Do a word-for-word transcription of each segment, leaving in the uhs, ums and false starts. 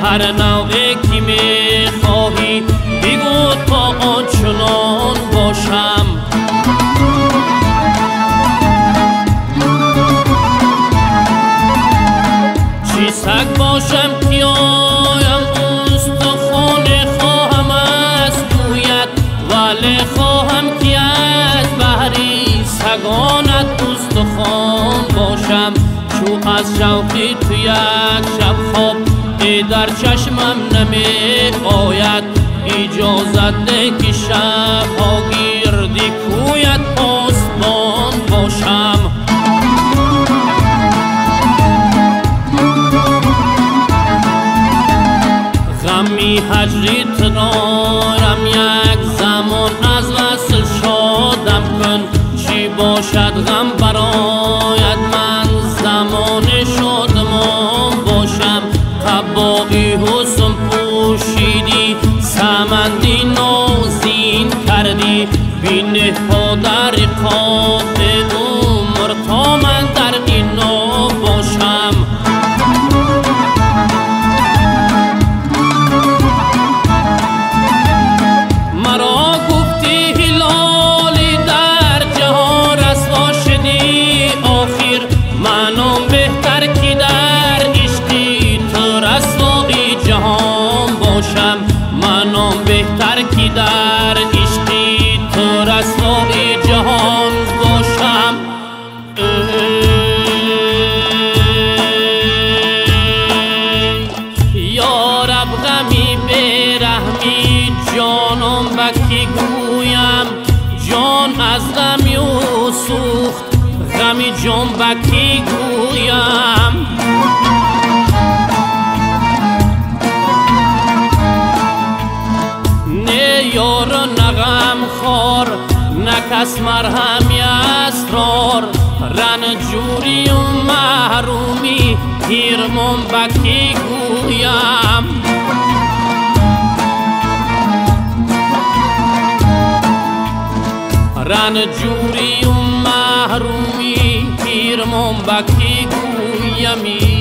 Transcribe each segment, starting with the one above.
هر نوعی که میخواهی بگو تا آنچنان باشم. چی سگ باشم که آیم استخوان خواهم از گوید، ولی خواهم که از بحری سگانت استخوان باشم. چو از شوقی تو یک شب خواب ای در چشمم نمی آید، اجازت ده که شبها گردی کویت پاسبان باشم. غمی هجریت دارم یک زمان، از وصل شادم کن. چی باشد غم برایت من زمان شادمان باشم. قبایی حسن پوشیدی سمندی نازین کردی، بینه ها در رقاب عمر تا من در اینا باشم. مرا گفتی هلالی در جهان رسوا شدی آخر، منم بهتر که در عشقی تو رسوای جهان باشم. منم بهتر که در عشقی تو رسوای جهان باشم. یا رب غمی برحمی جانم بکی گویم، جان از غمی و سوخت غمی جان بکی گویم. نه یار نه غم خار نه کس مرهمی اسرار، رنجوری و محرومی هیرمون بکی گویم. رنجوری و محرومی هیرمون بکی گویمی.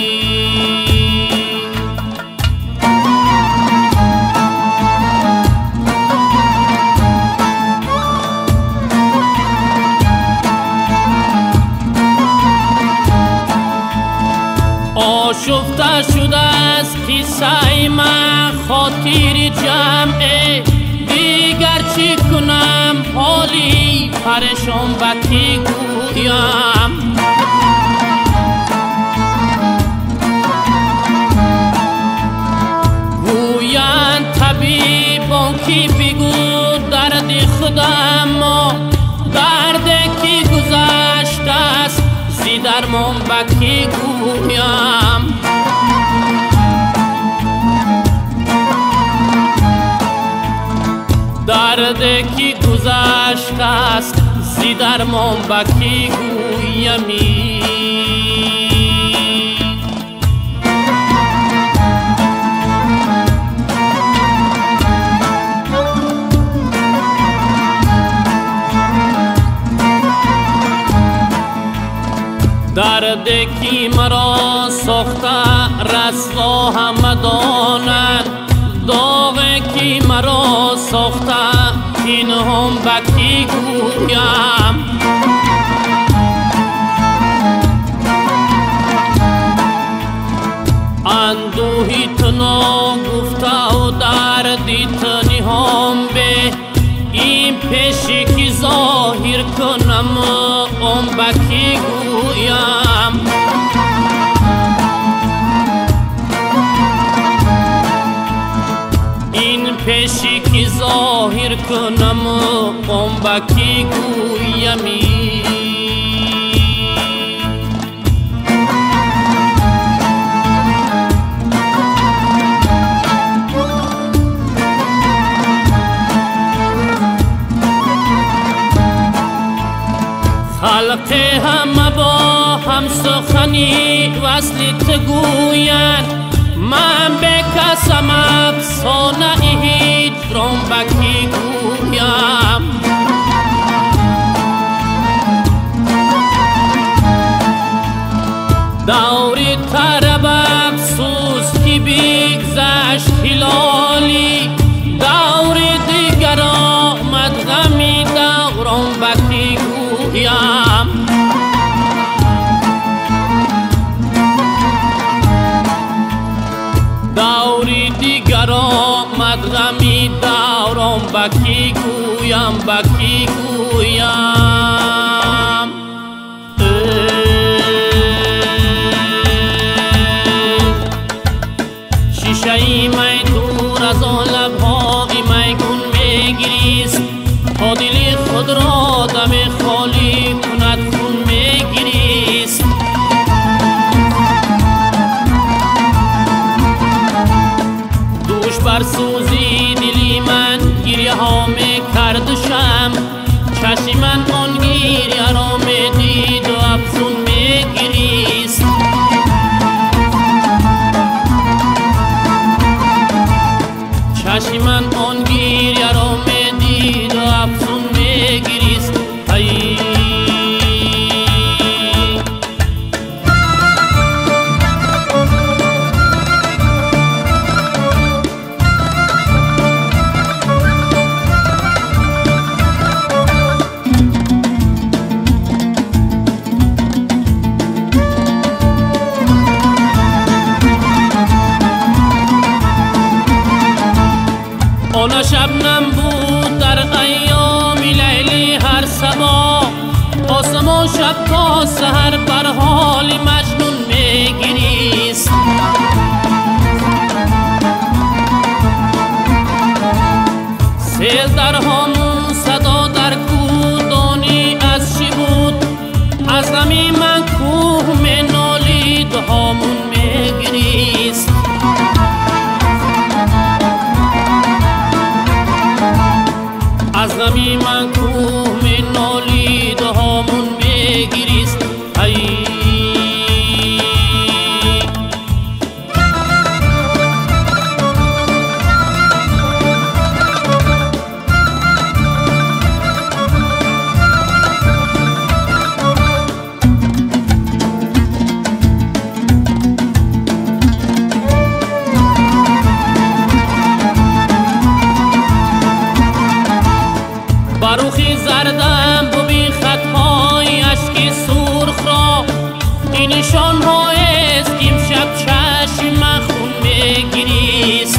آشفته شده از قصه من خاطر جمعه، دیگر چی کنم حالی پریشان بکی گویم. گویند طبیبان کی بگو درد خودم، ما درد کی گذشته است زی درمان بکی گویم. درد کی گذشته است زی درمان بکی گویمی. درد کی مرا ساخته رسوا همه دانند، داغ کی مرا ساخته این هم بکی گویم. اندوهی تنا گفته و دردی تنی هم به، این پیشی که ظاهر کنم ام بکی گویم. این پیشی که ظاهر کنم ام بکی گویمی. خلق همه با هم سخنی وصلت گویند، من به کسم افسانه هجران بکی گویم. دوری طرب افسوس کی بی گویم بکی گویم بکی گویم شیشه ای می دور از آن لبهای میگون میگریست تا دل خود را دم خالی کند خون میگریست دوش بر سوزی دلی من گریه ها می کردشم چشم من آن گریه را می دید و افزون می گریست چشم من آن گریه را می دید و افزون می گریست ای آن شبنم بود در ایام لیلی هر صبا آسمان شب تا سحر بر حال مجنون میگریست سیل در همون صدا در کودانی از چی بود از غمی من کوه می نالید همون میگریست از غمی من کوه می نالید و همون می گریست ای بروخی زردم ببین خطهای اشکی سرخ را این نشان های است که امشب چشم من خون میگریست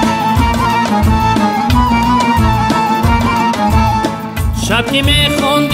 شب که میخوند